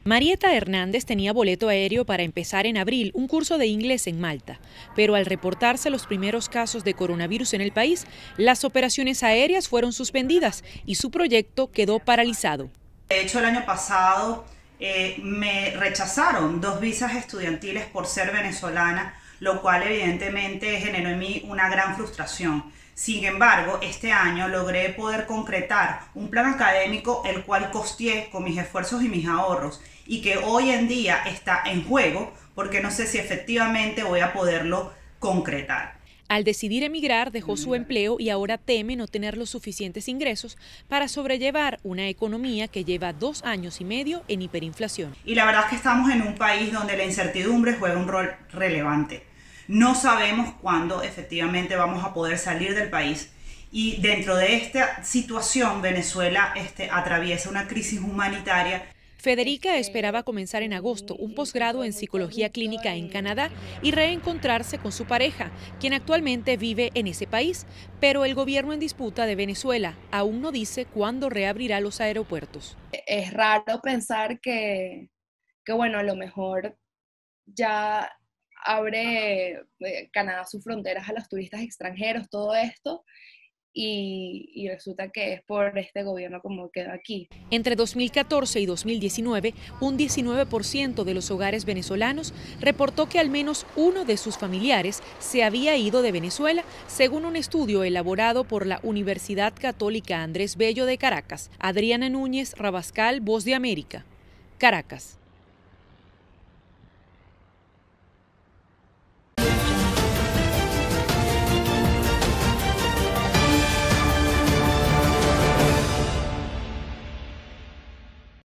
Marieta Hernández tenía boleto aéreo para empezar en abril un curso de inglés en Malta, pero al reportarse los primeros casos de coronavirus en el país, las operaciones aéreas fueron suspendidas y su proyecto quedó paralizado. De hecho, el año pasado me rechazaron 2 visas estudiantiles por ser venezolana, lo cual evidentemente generó en mí una gran frustración. Sin embargo, este año logré poder concretar un plan académico el cual costeé con mis esfuerzos y mis ahorros y que hoy en día está en juego porque no sé si efectivamente voy a poderlo concretar. Al decidir emigrar, dejó su empleo y ahora teme no tener los suficientes ingresos para sobrellevar una economía que lleva 2 años y medio en hiperinflación. Y la verdad es que estamos en un país donde la incertidumbre juega un rol relevante. No sabemos cuándo efectivamente vamos a poder salir del país y dentro de esta situación Venezuela atraviesa una crisis humanitaria. Federica esperaba comenzar en agosto un posgrado en psicología clínica en Canadá y reencontrarse con su pareja, quien actualmente vive en ese país, pero el gobierno en disputa de Venezuela aún no dice cuándo reabrirá los aeropuertos. Es raro pensar que bueno, a lo mejor ya abre Canadá sus fronteras a los turistas extranjeros, todo esto, y resulta que es por este gobierno como quedó aquí. Entre 2014 y 2019, un 19% de los hogares venezolanos reportó que al menos uno de sus familiares se había ido de Venezuela, según un estudio elaborado por la Universidad Católica Andrés Bello de Caracas. Adriana Núñez Rabascal, Voz de América, Caracas.